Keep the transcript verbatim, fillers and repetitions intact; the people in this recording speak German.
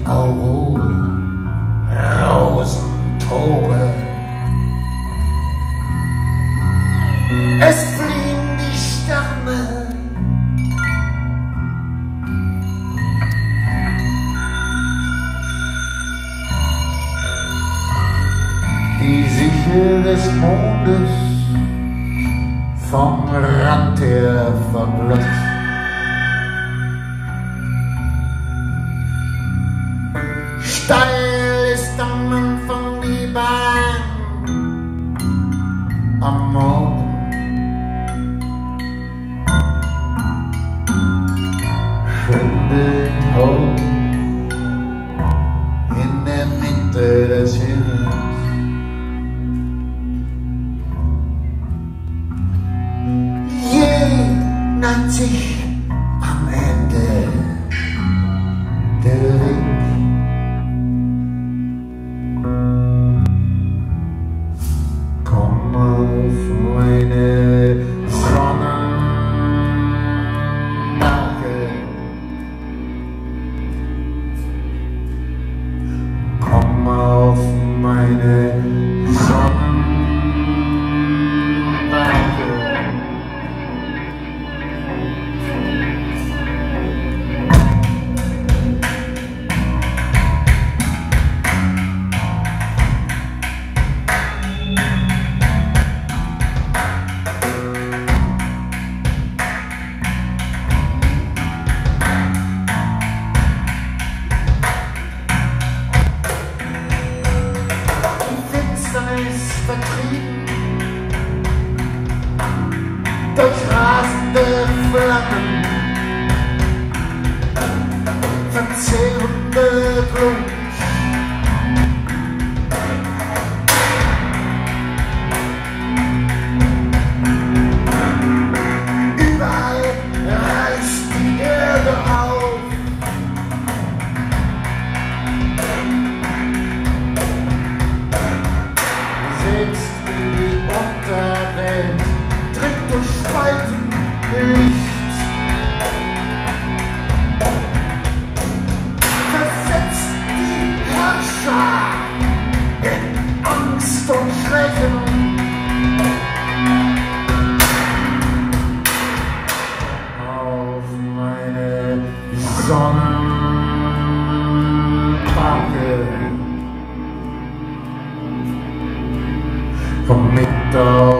Aurora, Rosentobe. Es fliehen die Sterne, die Sichel des Mondes vom Rand her verglotzt. Steil ist am Anfang die Bahn, am Morgen schwindet hoch in der Mitte des Himmels. Neigt sich am Ende der Weg. Komm auf meine Sonnenmarke, komm auf meine Sonnenmarke. Vertrieben durch rasende Flammen, verzehrende Glut. Überall reißt die Erde auf. Selbst die Unterwelt dringt durch Spalten Licht, versetzt die Herrscher in Angst und Schrecken. Auf meine Sonnenbargeld, komm mit auf